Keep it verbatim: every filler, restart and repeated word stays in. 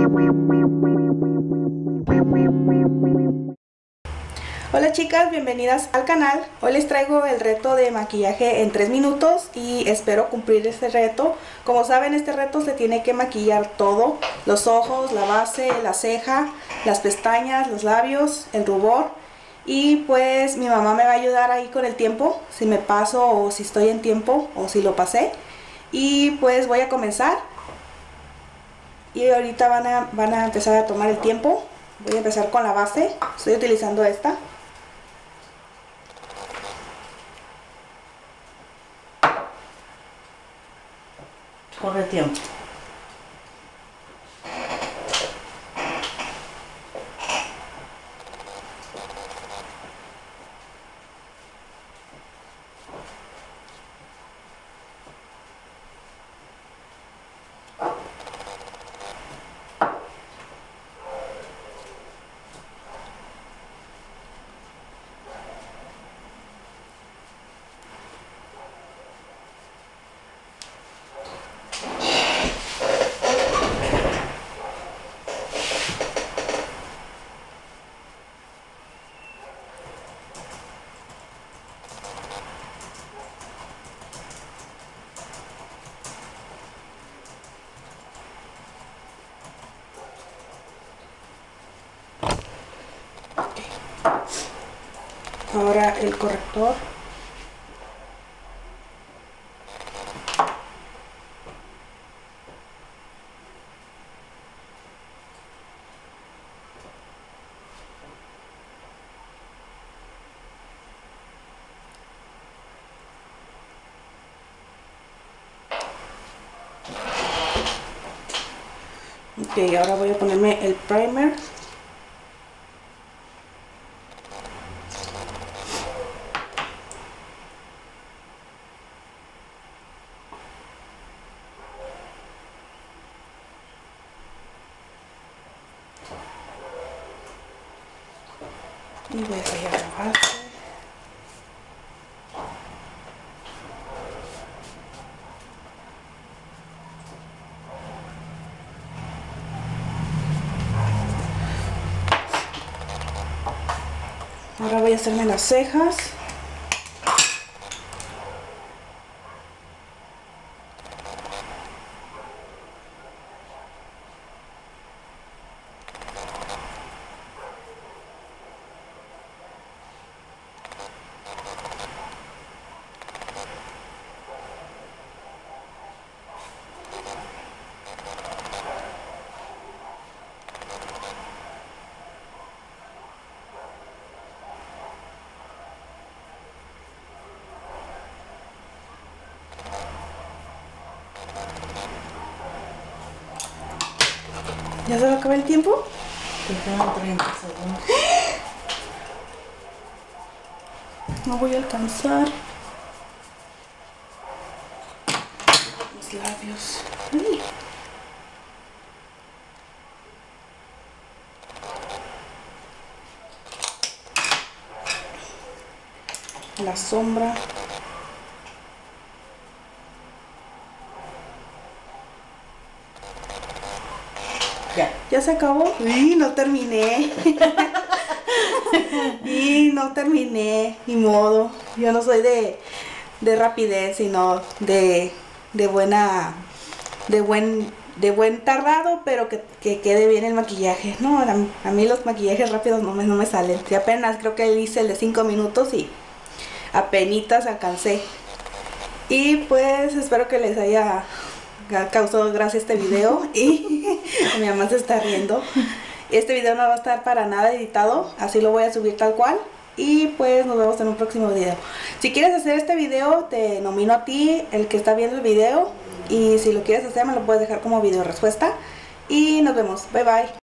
Hola chicas, bienvenidas al canal. Hoy les traigo el reto de maquillaje en tres minutos y espero cumplir este reto. Como saben, este reto se tiene que maquillar todo: los ojos, la base, la ceja, las pestañas, los labios, el rubor. Y pues mi mamá me va a ayudar ahí con el tiempo, si me paso o si estoy en tiempo o si lo pasé. Y pues voy a comenzar. Y ahorita van a, van a empezar a tomar el tiempo. Voy a empezar con la base. Estoy utilizando esta. Corre tiempo. Ahora el corrector. Ok, ahora voy a ponerme el primer. Y voy a sellar la base. Ahora voy a hacerme las cejas. ¿Ya se va a acabar el tiempo? Te quedan treinta segundos. No voy a alcanzar. Mis labios. Ay. La sombra. Ya. ¿Ya se acabó? Y no terminé. Y no terminé, ni modo. Yo no soy de, de rapidez, sino de, de buena, de buen, de buen tardado, pero que, que quede bien el maquillaje. No, a, a mí los maquillajes rápidos no me, no me salen. Y apenas creo que hice el de cinco minutos y apenitas alcancé. Y pues espero que les haya causado gracia este video. Y mi mamá se está riendo. Este video no va a estar para nada editado, así lo voy a subir tal cual. Y pues nos vemos en un próximo video. Si quieres hacer este video, te nomino a ti, el que está viendo el video. Y si lo quieres hacer, me lo puedes dejar como video respuesta. Y nos vemos, bye bye.